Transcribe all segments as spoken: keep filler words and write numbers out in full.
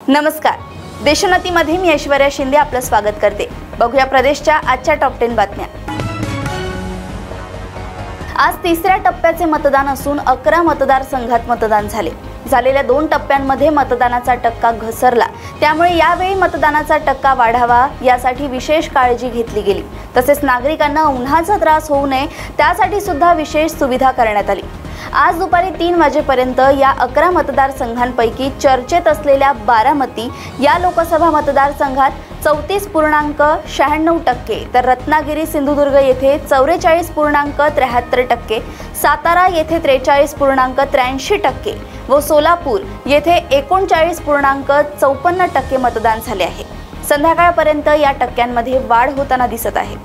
नमस्कार, देशोन्नतीमध्ये मी ऐश्वर्या शिंदे आपलं स्वागत करते। बघूया प्रदेशच्या आजच्या टॉप दहा बातम्या। आज तिसऱ्या टप्प्याचे मतदान असून अकरा मतदारसंघात मतदान झाले। झालेल्या दोन टप्प्यांमध्ये मतदानाचा टक्का घसरला, त्यामुळे यावेळी मतदानाचा टक्का वाढावा यासाठी विशेष काळजी घेतली गेली। तसेच नागरिकांना उन्हाचा त्रास होऊ नये त्यासाठी सुद्धा विशेष सुविधा करण्यात आली। आज दुपारी तीन वाजेपर्यंत या अकरा मतदारसंघांपैकी चर्चेत असलेल्या बारामती या लोकसभा मतदारसंघात चौतीस पूर्णांक शहाण्णव टक्के, तर रत्नागिरी सिंधुदुर्ग येथे चौवेचाळीस पूर्णांक त्र्याहत्तर टक्के, सातारा येथे त्रेचाळीस पूर्णांक त्र्याऐंशी टक्के व सोलापूर येथे एकोणचाळीस पूर्णांक चौपन्न टक्के मतदान झाले आहे। संध्याकाळपर्यंत या टक्क्यांमध्ये वाढ होताना दिसत आहे।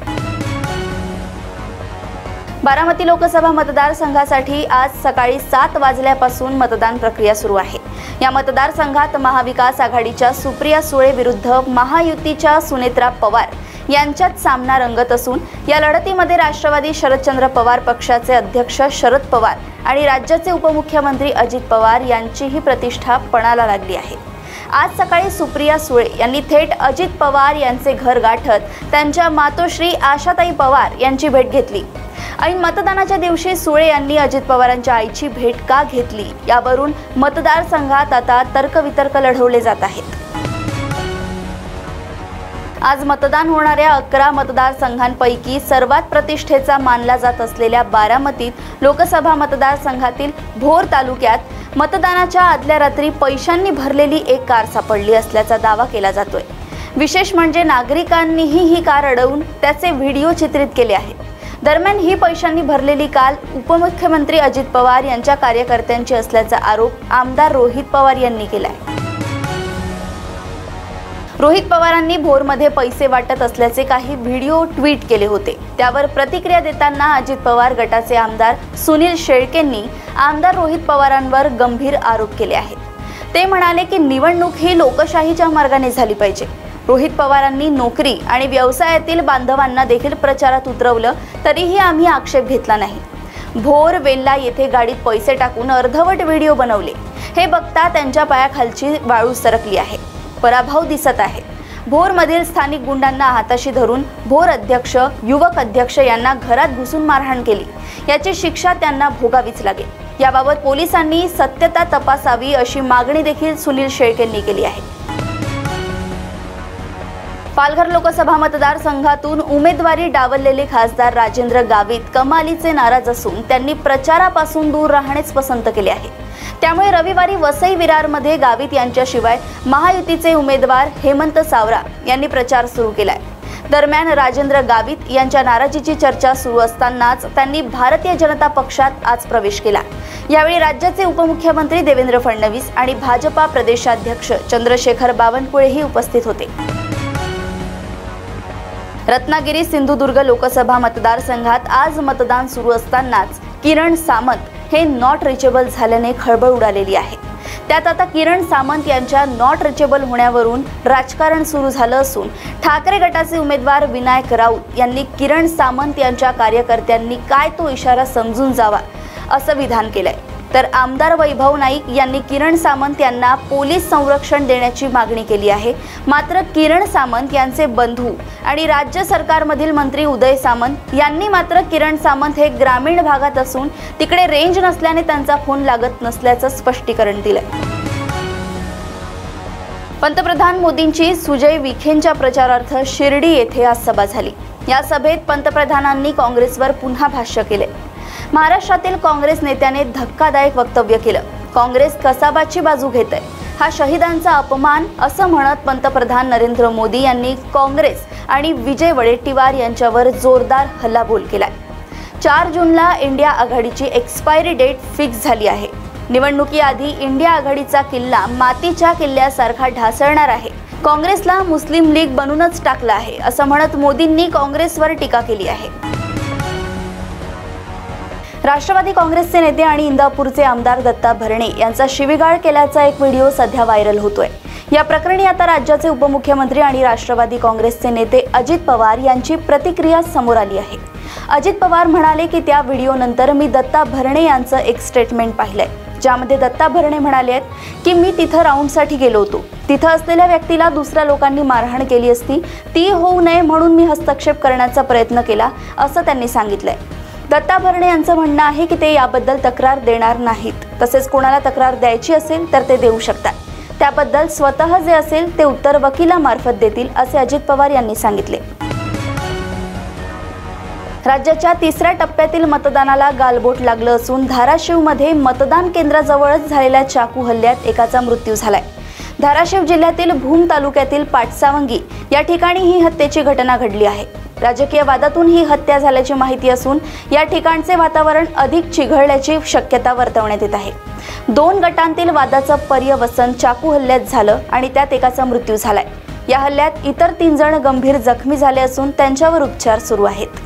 बारामती लोकसभा मतदारसंघासाठी आज सकाळी सात वाजल्यापासून मतदान प्रक्रिया सुरू आहे। या मतदारसंघात महाविकास आघाडीच्या सुप्रिया सुळे विरुद्ध महायुतीच्या सुनेत्रा पवार यांच्यात सामना रंगत असून या लढतीमध्ये राष्ट्रवादी शरदचंद्र पवार पक्षाचे अध्यक्ष शरद पवार आणि राज्याचे उपमुख्यमंत्री अजित पवार यांचीही प्रतिष्ठा पणाला लागली आहे। आज सकाळी सुप्रिया सुळे यांनी थेट अजित पवार यांचे घर गाठत त्यांच्या मातोश्री आशाताई पवार यांची भेट घेतली। ऐन मतदानाच्या दिवशी सुळे यांनी अजित पवारांच्या आईची भेट का घेतली यावरून मतदारसंघात आता तर्कवितर्क लढवले जात आहेत। आज मतदान होणाऱ्या अकरा मतदारसंघांपैकी सर्वात प्रतिष्ठेचा मानला जात असलेल्या बारामतीत लोकसभा मतदारसंघातील भोर तालुक्यात मतदानाच्या आदल्या रात्री पैशांनी भरलेली एक कार सापडली असल्याचा दावा केला जातोय। विशेष म्हणजे नागरिकांनीही ही कार अडवून त्याचे व्हिडिओ चित्रित केले आहेत। दरम्यान ही पैशांनी भरलेली कार उपमुख्यमंत्री अजित पवार यांच्या कार्यकर्त्यांची असल्याचा आरोप आमदार रोहित पवार यांनी केलाय। रोहित पवारांनी भोरमध्ये पैसे वाटत असल्याचे काही व्हिडिओ ट्विट केले होते। त्यावर प्रतिक्रिया देताना अजित पवार गटाचे आमदार सुनील शेळकेंनी आमदार रोहित पवारांवर गंभीर आरोप केले आहेत। ते म्हणाले की निवडणूक ही लोकशाहीच्या मार्गाने झाली पाहिजे। रोहित पवारांनी नोकरी आणि व्यवसायातील बांधवांना देखील प्रचारात उतरवलं तरीही आम्ही आक्षेप घेतला नाही। भोर वेल्ला येथे गाडीत पैसे टाकून अर्धवट व्हिडिओ बनवले। हे बघता त्यांच्या पायाखालची वाळू सरकली आहे, पराभव दिसत आहे। भोरमधील स्थानिक गुंडांना हाताशी धरून भोर अध्यक्ष युवक अध्यक्ष यांना घरात घुसून मारहाण केली, याची शिक्षा त्यांना भोगावीच लागेल। याबाबत पोलिसांनी सत्यता तपासावी अशी मागणी देखील सुनील शेळकेंनी केली आहे। पालघर लोकसभा मतदारसंघातून उमेदवारी डावललेले खासदार राजेंद्र गावित कमालीचे नाराज असून त्यांनी प्रचारापासून दूर राहणेच पसंत केले आहे। त्यामुळे रविवारी वसई विरारमध्ये गावित यांच्याशिवाय महायुतीचे उमेदवार हेमंत सावरा यांनी प्रचार सुरू केलाय। दरम्यान राजेंद्र गावित यांच्या नाराजीची चर्चा सुरू असतानाच त्यांनी भारतीय जनता पक्षात आज प्रवेश केला। यावेळी राज्याचे उपमुख्यमंत्री देवेंद्र फडणवीस आणि भाजपा प्रदेशाध्यक्ष चंद्रशेखर बावनकुळेही उपस्थित होते। रत्नागिरी सिंधुदुर्ग लोकसभा मतदारसंघात आज मतदान सुरू असतानाच किरण सामंत हे नॉट रिचेबल झाल्याने खळबळ उडालेली आहे। त्यात आता किरण सामंत यांच्या नॉट रिचेबल होण्यावरून राजकारण सुरू झालं असून ठाकरे गटाचे उमेदवार विनायक राऊत यांनी किरण सामंत यांच्या कार्यकर्त्यांनी काय तो इशारा समजून जावा असं विधान केलंय। तर आमदार वैभव नाईक यांनी किरण सामंत यांना पोलीस संरक्षण देण्याची मागणी केली आहे। मात्र किरण सामंत यांचे बंधू आणि राज्य सरकारमधील मंत्री उदय सामंत यांनी मात्र किरण सामंत हे ग्रामीण भागात असून तिकडे रेंज नसल्याने त्यांचा फोन लागत नसल्याचं स्पष्टीकरण दिलंय। पंतप्रधान मोदींची सुजय विखेंच्या प्रचारार्थ शिर्डी येथे आज सभा झाली। या सभेत पंतप्रधानांनी काँग्रेसवर पुन्हा भाष्य केले। महाराष्ट्रातील काँग्रेस नेत्याने धक्कादायक वक्तव्य केलं। काँग्रेस कसाबाची बाजू घेत आहे, हा शहीदांचा अपमान असं म्हणत पंतप्रधान नरेंद्र मोदी यांनी काँग्रेस आणि विजय वडेट्टीवार यांच्यावर जोरदार हल्लाबोल केलाय। चार जूनला इंडिया आघाडीची एक्सपायरी डेट फिक्स झाली आहे। निवडणुकीआधी इंडिया आघाडीचा किल्ला मातीच्या किल्ल्यासारखा ढासळणार आहे। काँग्रेसला मुस्लिम लीग बनूनच टाकलं आहे असं म्हणत मोदींनी काँग्रेसवर टीका केली आहे। राष्ट्रवादी काँग्रेसचे नेते आणि इंदापूरचे आमदार दत्ता भरणे यांचा शिवीगाळ केल्याचा एक व्हिडिओ सध्या व्हायरल होतोय। या प्रकरणी आता राज्याचे उपमुख्यमंत्री आणि राष्ट्रवादी काँग्रेसचे नेते अजित पवार यांची प्रतिक्रिया समोर आली आहे। अजित पवार म्हणाले की त्या व्हिडिओनंतर मी दत्ता भरणे यांचं एक स्टेटमेंट पाहिलंय। ज्यामध्ये दत्ता भरणे म्हणाले आहेत की मी तिथं राऊंडसाठी गेलो होतो, तिथं असलेल्या व्यक्तीला दुसऱ्या लोकांनी मारहाण केली असती, ती होऊ नये म्हणून मी हस्तक्षेप करण्याचा प्रयत्न केला असं त्यांनी सांगितलंय। दत्ता भरणे यांचं म्हणणं आहे की ते याबद्दल तक्रार देणार नाहीत, तसेच कोणाला तक्रार द्यायची असेल तर ते देऊ शकतात, त्याबद्दल स्वतः जे असेल ते उत्तर वकिलामार्फत देतील असे अजित पवार यांनी सांगितले। राज्याच्या तिसऱ्या टप्प्यातील मतदानाला गालबोट लागलं असून धाराशिवमध्ये मतदान केंद्राजवळच झालेल्या चाकू हल्ल्यात एकाचा मृत्यू झालाय। धाराशिव जिल्ह्यातील भूम तालुक्यातील पाटसावंगी या ठिकाणी ही हत्येची घटना घडली आहे। राजकीय वादातून ही हत्या झाल्याची माहिती असून या ठिकाणचे वातावरण अधिक चिघळण्याची शक्यता वर्तवण्यात येत आहे। दोन गटांतील वादाचं पर्यवसन चाकू हल्ल्यात झालं आणि त्यात एकाचा मृत्यू झालाय। या हल्ल्यात इतर तीन जण गंभीर जखमी झाले असून त्यांच्यावर उपचार सुरू आहेत।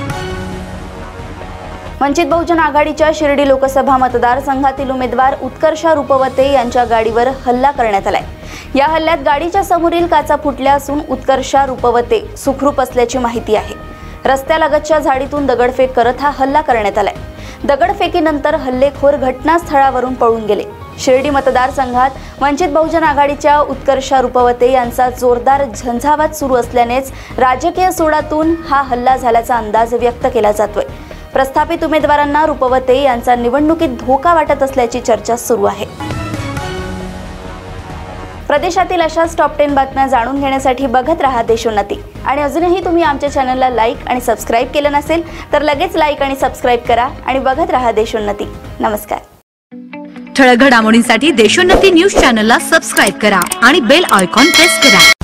वंचित बहुजन आघाडीच्या शिर्डी लोकसभा मतदारसंघातील उमेदवार उत्कर्षा रुपवते यांच्या गाडीवर हल्ला करण्यात आलाय। या हल्ल्यात गाडीच्या समोरील काचा फुटल्या असून उत्कर्षा रुपवते सुखरूप असल्याची माहिती आहे। रस्त्यालगतच्या झाडीतून दगडफेक करत हा हल्ला करण्यात आलाय। दगडफेकीनंतर हल्लेखोर घटनास्थळावरून पळून गेले। शिर्डी मतदारसंघात वंचित बहुजन आघाडीच्या उत्कर्षा रुपवते यांचा जोरदार झंझावात सुरू असल्यानेच राजकीय सोडातून हा हल्ला झाल्याचा अंदाज व्यक्त केला जातोय। प्रस्थापित उमेदवारांना रुपवते यांचा निवडणुकीत धोका वाटत असल्याची चर्चा सुरू आहे। प्रदेशातील अशाच टॉप टेन बातम्या जाणून घेण्यासाठी बघत रहा देशोन्नती आणि अजूनही तुम्ही आमच्या चॅनलला लाईक आणि सबस्क्राईब केलं नसेल तर लगेच लाईक आणि सबस्क्राईब करा आणि बघत रहा देशोन्नती। नमस्कार। ठळक घडामोडींसाठी देशोन्नती न्यूज चॅनलला सबस्क्राईब करा आणि बेल आयकॉन प्रेस करा।